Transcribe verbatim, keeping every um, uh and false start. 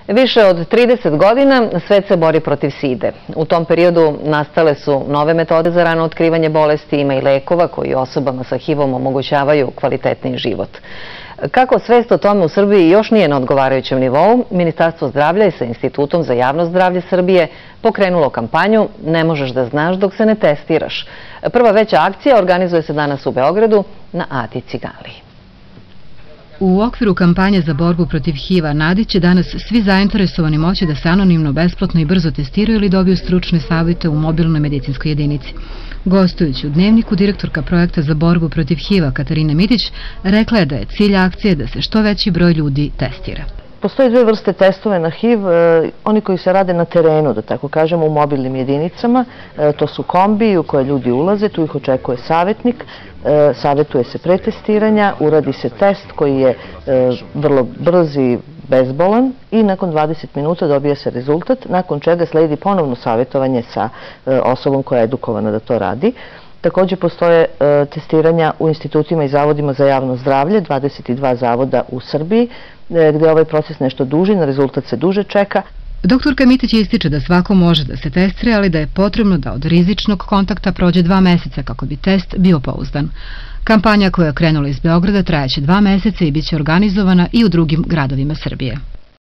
Više od trideset godina svet se bori protiv side. U tom periodu nastale su nove metode za rano otkrivanje bolesti, ima i lekova koji osobama sa H I V-om omogućavaju kvalitetniji život. Kako svest o tome u Srbiji još nije na odgovarajućem nivou, Ministarstvo zdravlja i sa Institutom za javno zdravlje Srbije pokrenulo kampanju Ne možeš da znaš dok se ne testiraš. Prva veća akcija organizuje se danas u Beogradu na Adi Ciganliji. U okviru kampanje za borbu protiv H I V-a na Adi će danas svi zainteresovani moći da se anonimno, besplatno i brzo testiraju ili dobiju stručne savjete u mobilnoj medicinskoj jedinici. Gostujući u Dnevniku, direktorka projekta za borbu protiv H I V-a Katarina Mitić rekla je da je cilj akcije da se što veći broj ljudi testira. Postoje dve vrste testove na H I V, oni koji se rade na terenu, da tako kažemo, u mobilnim jedinicama. To su kombi u koje ljudi ulaze, tu ih očekuje savjetnik, savjetuje se pre testiranja, uradi se test koji je vrlo brz i bezbolan i nakon dvadeset minuta dobije se rezultat, nakon čega sledi ponovno savjetovanje sa osobom koja je edukovana da to radi. Također postoje testiranja u institutima i zavodima za javno zdravlje, dvadeset dva zavoda u Srbiji, gdje je ovaj proces nešto duži, na rezultat se duže čeka. Doktorka Mitić ističe da svako može da se testira, ali da je potrebno da od rizičnog kontakta prođe dva meseca kako bi test bio pouzdan. Kampanja koja je krenula iz Beograda trajaće dva meseca i bit će organizovana i u drugim gradovima Srbije.